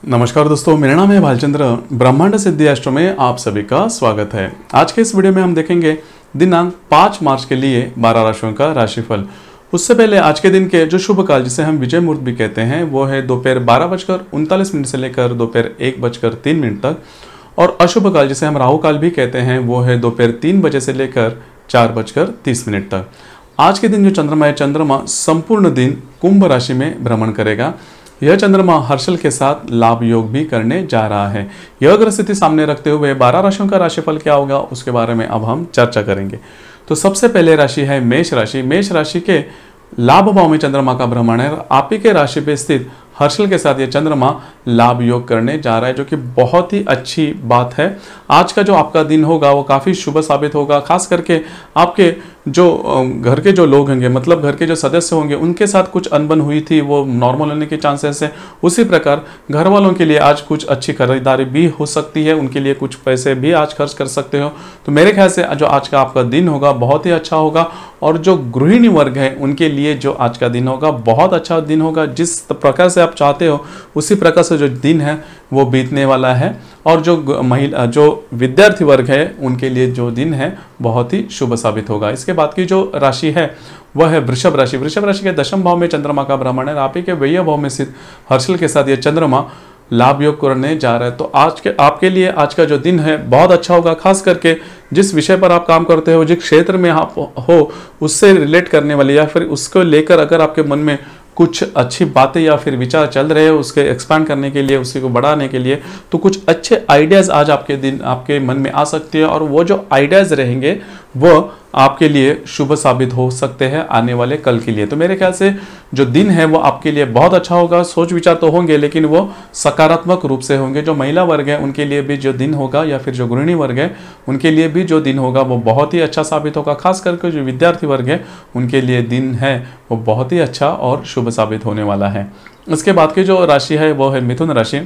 नमस्कार दोस्तों, मेरा नाम है भालचंद्र। ब्रह्मांड सिद्धि एस्ट्रो में आप सभी का स्वागत है। आज के इस वीडियो में हम देखेंगे दिनांक 5 मार्च के लिए 12 राशियों का राशिफल। उससे पहले आज के दिन के जो शुभ काल, जिसे हम विजय मुहूर्त भी कहते हैं, वो है दोपहर 12:39 से लेकर दोपहर 1:03 तक। और अशुभ काल, जिसे हम राहु काल भी कहते हैं, वो है दोपहर 3 बजे से लेकर 4:30 तक। आज के दिन जो चंद्रमा है, चंद्रमा संपूर्ण दिन कुंभ राशि में भ्रमण करेगा। यह चंद्रमा हर्षल के साथ लाभ योग भी करने जा रहा है। यह ग्रह स्थिति सामने रखते हुए 12 राशियों का राशिफल क्या होगा, उसके बारे में अब हम चर्चा करेंगे। तो सबसे पहले राशि है मेष राशि। मेष राशि के लाभ भाव में चंद्रमा का भ्रमण है। आप ही के राशि पे स्थित हर्षल के साथ ये चंद्रमा लाभ योग करने जा रहा है, जो कि बहुत ही अच्छी बात है। आज का जो आपका दिन होगा वो काफ़ी शुभ साबित होगा। खास करके आपके जो घर के जो लोग होंगे, मतलब घर के जो सदस्य होंगे, उनके साथ कुछ अनबन हुई थी, वो नॉर्मल होने के चांसेस है। उसी प्रकार घर वालों के लिए आज कुछ अच्छी खरीदारी भी हो सकती है, उनके लिए कुछ पैसे भी आज खर्च कर सकते हो। तो मेरे ख्याल से जो आज का आपका दिन होगा बहुत ही अच्छा होगा। और जो गृहिणी वर्ग है उनके लिए जो आज का दिन होगा बहुत अच्छा दिन होगा। जिस प्रकार से आप चाहते हो उसी प्रकार से जो दिन है वो बीतने वाला है। और जो विद्यार्थी वर्ग है उनके लिए जो दिन है बहुत ही शुभ साबित होगा। इसके बाद की जो राशि है वह है वृषभ राशि। वृषभ राशि के दशम भाव में चंद्रमा का भ्रमण है। आप ही के व्यय भाव में स्थित हर्षल के साथ ये चंद्रमा लाभ योग करने जा रहा है। तो आपके लिए आज का जो दिन है बहुत अच्छा होगा। खास करके जिस विषय पर आप काम करते हो, जिस क्षेत्र में आप हो, उससे रिलेट करने वाले या फिर उसको लेकर अगर आपके मन में कुछ अच्छी बातें या फिर विचार चल रहे हो उसके एक्सपांड करने के लिए, उसी को बढ़ाने के लिए, तो कुछ अच्छे आइडियाज़ आज आपके मन में आ सकती है। और वो जो आइडियाज़ रहेंगे वो आपके लिए शुभ साबित हो सकते हैं आने वाले कल के लिए। तो मेरे ख्याल से जो दिन है वो आपके लिए बहुत अच्छा होगा। सोच विचार तो होंगे लेकिन वो सकारात्मक रूप से होंगे। जो महिला वर्ग है उनके लिए भी जो दिन होगा, या फिर जो गृहिणी वर्ग है उनके लिए भी जो दिन होगा वो बहुत ही अच्छा साबित होगा। खास करके जो विद्यार्थी वर्ग है उनके लिए दिन है वो बहुत ही अच्छा और शुभ साबित होने वाला है। इसके बाद की जो राशि है वो है मिथुन राशि।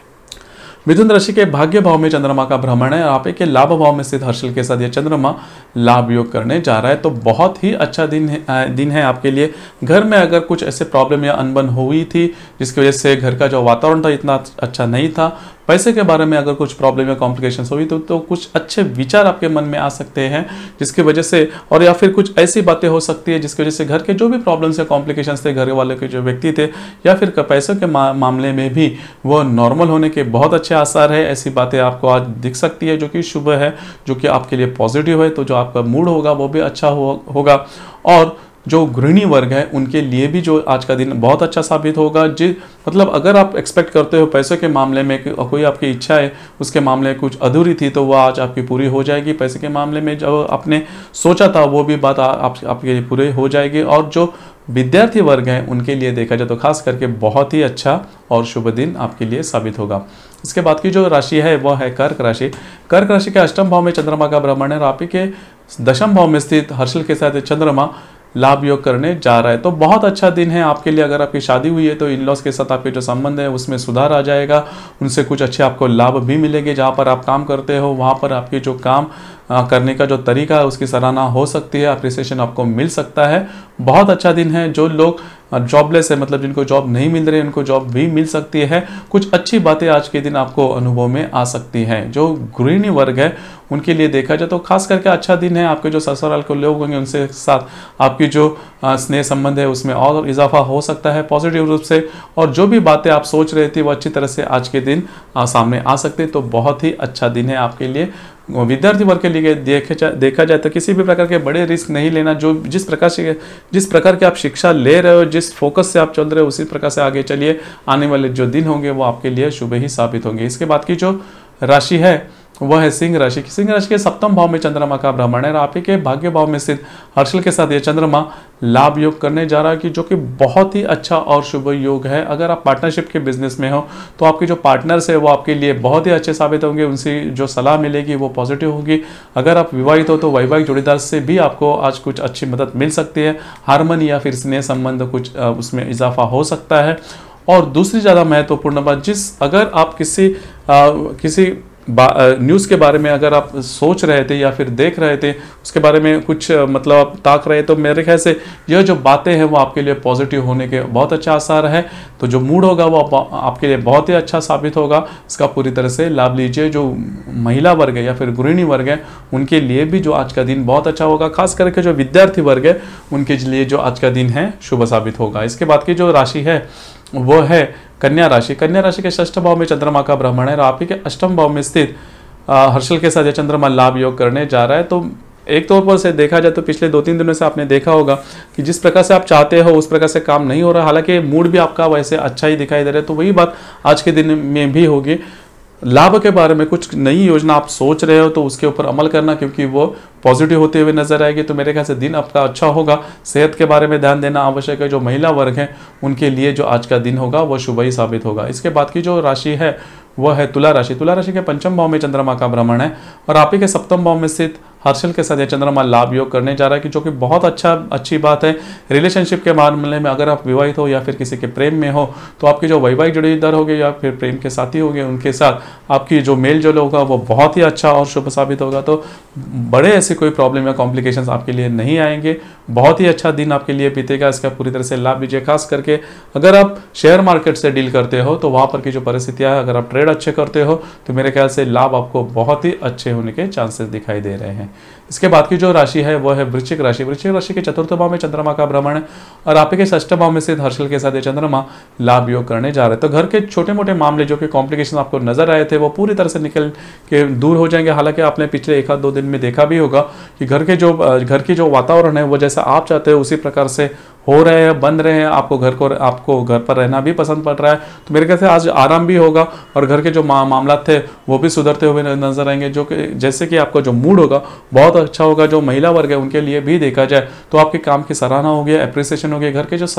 मिथुन राशि के भाग्य भाव में चंद्रमा का भ्रमण है। आप के लाभ भाव में स्थित हर्षल के साथ ये चंद्रमा लाभ योग करने जा रहा है। तो बहुत ही अच्छा दिन है आपके लिए। घर में अगर कुछ ऐसे प्रॉब्लम या अनबन हुई थी जिसकी वजह से घर का जो वातावरण था इतना अच्छा नहीं था, पैसे के बारे में अगर कुछ प्रॉब्लम या कॉम्प्लिकेशंस हुई तो कुछ अच्छे विचार आपके मन में आ सकते हैं, जिसकी वजह से, और या फिर कुछ ऐसी बातें हो सकती है जिसकी वजह से घर के जो भी प्रॉब्लम्स या कॉम्प्लिकेशंस थे, घर वाले के जो व्यक्ति थे, या फिर पैसों के मामले में भी वो नॉर्मल होने के बहुत अच्छे आसार है। ऐसी बातें आपको आज दिख सकती है जो कि शुभ है, जो कि आपके लिए पॉजिटिव है। तो जो आपका मूड होगा वो भी अच्छा होगा। और जो गृहिणी वर्ग है उनके लिए भी जो आज का दिन बहुत अच्छा साबित होगा। मतलब अगर आप एक्सपेक्ट करते हो पैसों के मामले में कोई आपकी इच्छा है, उसके मामले में कुछ अधूरी थी, तो वह आज आपकी पूरी हो जाएगी। पैसे के मामले में जो आपने सोचा था वो भी बात आपके लिए पूरी हो जाएगी। और जो विद्यार्थी वर्ग हैं उनके लिए देखा जाए तो खास करके बहुत ही अच्छा और शुभ दिन आपके लिए साबित होगा। इसके बाद की जो राशि है वह है कर्क राशि। कर्क राशि के अष्टम भाव में चंद्रमा का भ्रमण है। और आप ही के दशम भाव में स्थित हर्षल के साथ चंद्रमा लाभ योग करने जा रहा है। तो बहुत अच्छा दिन है आपके लिए। अगर आपकी शादी हुई है तो इन-लॉज के साथ आपके जो संबंध है उसमें सुधार आ जाएगा। उनसे कुछ अच्छे आपको लाभ भी मिलेंगे। जहाँ पर आप काम करते हो वहाँ पर आपके जो काम करने का जो तरीका है उसकी सराहना हो सकती है, अप्रिसिएशन आपको मिल सकता है। बहुत अच्छा दिन है। जो लोग जॉबलेस है, मतलब जिनको जॉब नहीं मिल रही है, उनको जॉब भी मिल सकती है। कुछ अच्छी बातें आज के दिन आपको अनुभव में आ सकती हैं। जो गृहिणी वर्ग है उनके लिए देखा जाए तो खास करके अच्छा दिन है। आपके जो ससुराल के लोग होंगे उनसे साथ आपकी जो स्नेह संबंध है उसमें और इजाफा हो सकता है पॉजिटिव रूप से। और जो भी बातें आप सोच रहे थे वो अच्छी तरह से आज के दिन सामने आ सकते। तो बहुत ही अच्छा दिन है आपके लिए। विद्यार्थी वर्ग के लिए देखा जाए तो किसी भी प्रकार के बड़े रिस्क नहीं लेना। जिस प्रकार की आप शिक्षा ले रहे हो, जिस फोकस से आप चल रहे हो, उसी प्रकार से आगे चलिए। आने वाले जो दिन होंगे वो आपके लिए शुभ ही साबित होंगे। इसके बाद की जो राशि है वह है सिंह राशि। सिंह राशि के सप्तम भाव में चंद्रमा का भ्रमण है। आप ही के भाग्य भाव में स्थित हर्षल के साथ ये चंद्रमा लाभ योग करने जा रहा है, कि जो कि बहुत ही अच्छा और शुभ योग है। अगर आप पार्टनरशिप के बिजनेस में हो तो आपके जो पार्टनर्स है वो आपके लिए बहुत ही अच्छे साबित होंगे। उनसे जो सलाह मिलेगी वो पॉजिटिव होगी। अगर आप विवाहित हो तो वैवाहिक जोड़ीदार से भी आपको आज कुछ अच्छी मदद मिल सकती है। हार्मनी या फिर स्नेह संबंध कुछ उसमें इजाफा हो सकता है। और दूसरी ज़्यादा महत्वपूर्ण बात, अगर आप किसी न्यूज़ के बारे में अगर आप सोच रहे थे या फिर देख रहे थे, उसके बारे में कुछ मतलब आप ताक रहे, तो मेरे ख्याल से यह जो बातें हैं वो आपके लिए पॉजिटिव होने के बहुत अच्छा आसार है। तो जो मूड होगा वो आपके लिए बहुत ही अच्छा साबित होगा, इसका पूरी तरह से लाभ लीजिए। जो महिला वर्ग है या फिर गृहिणी वर्ग है उनके लिए भी जो आज का दिन बहुत अच्छा होगा, खास करके जो विद्यार्थी वर्ग है उनके लिए जो आज का दिन है शुभ साबित होगा। इसके बाद की जो राशि है वो है कन्या राशि। कन्या राशि के षष्ठ भाव में चंद्रमा का भ्रमण है और आप ही के अष्टम भाव में स्थित हर्षल के साथ चंद्रमा लाभ योग करने जा रहा है। तो एक तौर पर से देखा जाए तो पिछले 2-3 दिनों से आपने देखा होगा कि जिस प्रकार से आप चाहते हो उस प्रकार से काम नहीं हो रहा, हालांकि मूड भी आपका वैसे अच्छा ही दिखाई दे रहा है। तो वही बात आज के दिन में भी होगी। लाभ के बारे में कुछ नई योजना आप सोच रहे हो तो उसके ऊपर अमल करना, क्योंकि वो पॉजिटिव होते हुए नजर आएगी। तो मेरे ख्याल से दिन आपका अच्छा होगा। सेहत के बारे में ध्यान देना आवश्यक है। जो महिला वर्ग है उनके लिए जो आज का दिन होगा वो शुभ ही साबित होगा। इसके बाद की जो राशि है वह है तुला राशि। तुला राशि के पंचम भाव में चंद्रमा का भ्रमण है और आप ही के सप्तम भाव में स्थित हर्षल के साथ ये चंद्रमा लाभ योग करने जा रहा है, कि जो कि बहुत अच्छी बात है। रिलेशनशिप के मामले में अगर आप विवाहित हो या फिर किसी के प्रेम में हो तो आपकी जो वैवाहिक जोड़ीदार होगी या फिर प्रेम के साथी होंगे उनके साथ आपकी जो मेल जोल होगा वो बहुत ही अच्छा और शुभ साबित होगा। तो बड़े ऐसे कोई प्रॉब्लम या कॉम्प्लिकेशंस आपके लिए नहीं आएंगे। बहुत ही अच्छा दिन आपके लिए बीतेगा, इसका पूरी तरह से लाभ लीजिए। खास करके अगर आप शेयर मार्केट से डील करते हो तो वहाँ पर की जो परिस्थितियाँ है, अगर आप ट्रेड अच्छे करते हो तो मेरे ख्याल से लाभ आपको बहुत ही अच्छे होने के चांसेस दिखाई दे रहे हैं। इसके बाद की जो राशि है वह है वृश्चिक राशि। वृश्चिक राशि के चतुर्थ भाव में चंद्रमा का भ्रमण है और आप के षष्ठ भाव में स्थित हर्षल के साथ ये चंद्रमा लाभ योग करने जा रहे हैं। तो घर के छोटे मोटे मामले जो कि कॉम्प्लिकेशन आपको नजर आए थे वो पूरी तरह से निकल के दूर हो जाएंगे। हालांकि आपने पिछले 1-2 दिन में देखा भी होगा कि घर की जो वातावरण है वो जैसा आप चाहते हो उसी प्रकार से हो रहे हैं, बन रहे हैं। आपको घर पर रहना भी पसंद पड़ रहा है। तो मेरे ख्याल से आज आराम भी होगा और घर के जो मामला थे वो भी सुधरते हुए नजर आएंगे, जो कि जैसे कि आपका जो मूड होगा बहुत अच्छा होगा। जो महिला वर्ग है उनके लिए भी देखा जाए तो आपके काम की सराहना होगी, एप्रिसिएशन होगी। घर के जो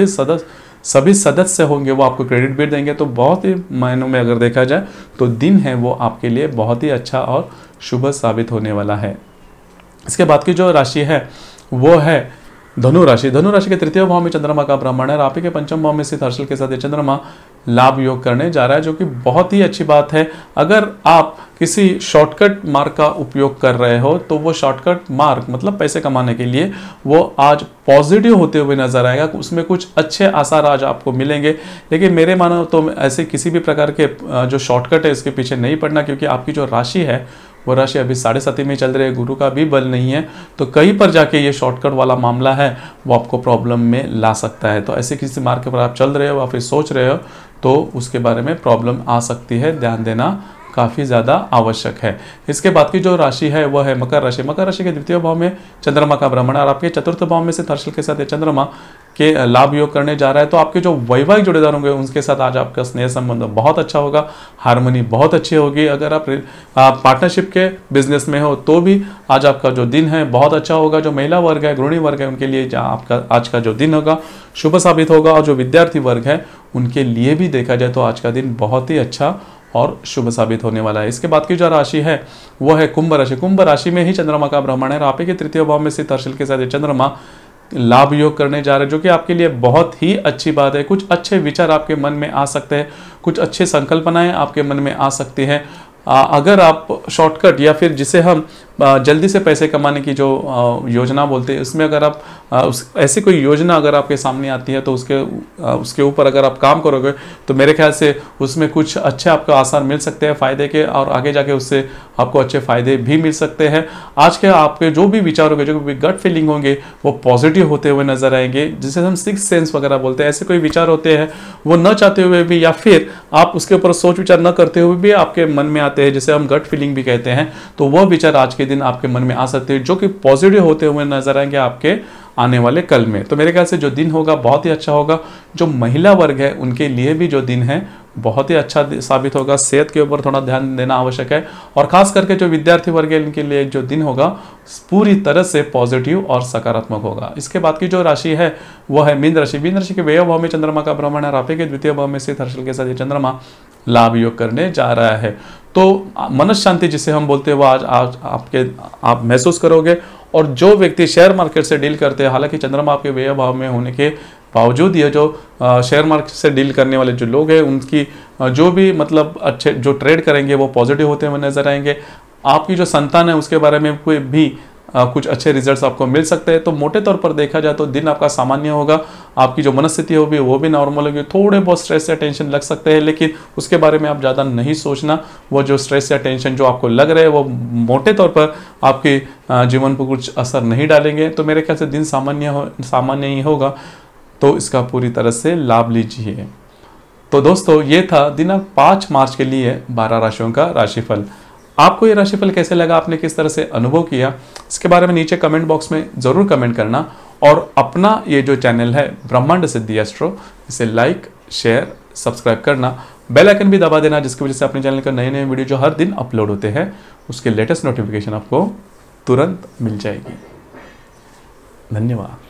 सभी सदस्य होंगे वो आपको क्रेडिट भी देंगे। तो बहुत ही मायनों में अगर देखा जाए तो दिन है वो आपके लिए बहुत ही अच्छा और शुभ साबित होने वाला है। इसके बाद की जो राशि है वो है धनु राशि। धनु राशि के तृतीय भाव में चंद्रमा का भ्रमण है। आप ही के पंचम भाव में स्थित हर्षल के साथ ये चंद्रमा लाभ योग करने जा रहा है, जो कि बहुत ही अच्छी बात है। अगर आप किसी शॉर्टकट मार्ग का उपयोग कर रहे हो तो वो शॉर्टकट मार्ग मतलब पैसे कमाने के लिए वो आज पॉजिटिव होते हुए नजर आएगा। उसमें कुछ अच्छे आसार आज आपको मिलेंगे। लेकिन मेरे मानो तो ऐसे किसी भी प्रकार के जो शॉर्टकट है इसके पीछे नहीं पड़ना, क्योंकि आपकी जो राशि है वो राशि अभी 7.5 में चल रही है। गुरु का भी बल नहीं है, तो कहीं पर जाके ये शॉर्टकट वाला मामला है वो आपको प्रॉब्लम में ला सकता है। तो ऐसे किसी मार्ग पर आप चल रहे हो या फिर सोच रहे हो तो उसके बारे में प्रॉब्लम आ सकती है, ध्यान देना काफ़ी ज़्यादा आवश्यक है। इसके बाद की जो राशि है वह है मकर राशि। मकर राशि के द्वितीय भाव में चंद्रमा का भ्रमण और आपके चतुर्थ भाव में से हर्षल के साथ चंद्रमा के लाभ योग करने जा रहा है। तो आपके जो वैवाहिक जोड़ीदार होंगे उनके साथ आज आपका स्नेह संबंध बहुत अच्छा होगा, हार्मनी बहुत अच्छी होगी। अगर आप पार्टनरशिप के बिजनेस में हो तो भी आज आपका जो दिन है बहुत अच्छा होगा। जो महिला वर्ग है, गृहिणी वर्ग है, उनके लिए आपका आज का जो दिन होगा शुभ साबित होगा। और जो विद्यार्थी वर्ग है उनके लिए भी देखा जाए तो आज का दिन बहुत ही अच्छा और शुभ साबित होने वाला है। इसके बाद की जो राशि है वो है कुंभ राशि। कुंभ राशि में ही चंद्रमा का भ्रमण है। आप ही के तृतीय भाव में स्थित हर्षल के साथ चंद्रमा लाभ योग करने जा रहे हैं, जो कि आपके लिए बहुत ही अच्छी बात है। कुछ अच्छे विचार आपके मन में आ सकते हैं, कुछ अच्छे संकल्पनाएं आपके मन में आ सकती हैं। अगर आप शॉर्टकट या फिर जिसे हम जल्दी से पैसे कमाने की जो योजना बोलते हैं उसमें अगर आप ऐसी कोई योजना अगर आपके सामने आती है तो उसके ऊपर अगर आप काम करोगे तो मेरे ख्याल से उसमें कुछ अच्छे आपको आसार मिल सकते हैं फायदे के, और आगे जाके उससे आपको अच्छे फायदे भी मिल सकते हैं। आज के आपके जो भी विचार होंगे, जो भी गट फीलिंग होंगे वो पॉजिटिव होते हुए नजर आएंगे, जिसे हम सिक्स सेंस वगैरह बोलते हैं। ऐसे कोई विचार होते हैं वो न चाहते हुए भी या फिर आप उसके ऊपर सोच विचार न करते हुए भी आपके मन में आते हैं, जिसे हम गट फीलिंग भी कहते हैं। तो वह विचार आज के दिन आपके मन में आ सकते हैं जो कि पॉजिटिव होते हुए नजर आएंगे आपके आने वाले कल में। तो मेरे ख्याल से जो दिन होगा बहुत ही अच्छा होगा। जो महिला वर्ग है उनके लिए भी जो दिन है बहुत ही अच्छा साबित होगा। सेहत के ऊपर थोड़ा ध्यान देना आवश्यक है, और खास करके जो विद्यार्थी वर्ग है उनके लिए जो दिन होगा पूरी तरह से पॉजिटिव और सकारात्मक होगा। इसके बाद की जो राशि है वह है मीन राशि। मीन राशि के व्यय भाव में चंद्रमा का भ्रमण है। राफे के द्वितीय भाव में स्थित हर्षल के साथ ये चंद्रमा लाभ योग करने जा रहा है। तो मनस शांति जिसे हम बोलते हैं वो आज आप महसूस करोगे। और जो व्यक्ति शेयर मार्केट से डील करते हैं, हालांकि चंद्रमा आपके व्यय भाव में होने के बावजूद ये जो शेयर मार्केट से डील करने वाले जो लोग हैं उनकी जो भी मतलब अच्छे जो ट्रेड करेंगे वो पॉजिटिव होते हुए नजर आएंगे। आपकी जो संतान है उसके बारे में कोई भी कुछ अच्छे रिजल्ट्स आपको मिल सकते हैं। तो मोटे तौर पर देखा जाए तो दिन आपका सामान्य होगा, आपकी जो मनस्थिति होगी वो भी नॉर्मल होगी। थोड़े बहुत स्ट्रेस या टेंशन लग सकते हैं, लेकिन उसके बारे में आप ज़्यादा नहीं सोचना। वो जो स्ट्रेस या टेंशन जो आपको लग रहे हैं वो मोटे तौर पर आपके जीवन पर कुछ असर नहीं डालेंगे। तो मेरे ख्याल से दिन सामान्य ही होगा, तो इसका पूरी तरह से लाभ लीजिए। तो दोस्तों ये था दिनांक 5 मार्च के लिए 12 राशियों का राशिफल। आपको ये राशिफल कैसे लगा, आपने किस तरह से अनुभव किया, इसके बारे में नीचे कमेंट बॉक्स में ज़रूर कमेंट करना। और अपना ये जो चैनल है ब्रह्मांड सिद्धि एस्ट्रो, इसे लाइक शेयर सब्सक्राइब करना, बेल आइकन भी दबा देना, जिसकी वजह से अपने चैनल का नए नए वीडियो जो हर दिन अपलोड होते हैं उसके लेटेस्ट नोटिफिकेशन आपको तुरंत मिल जाएगी। धन्यवाद।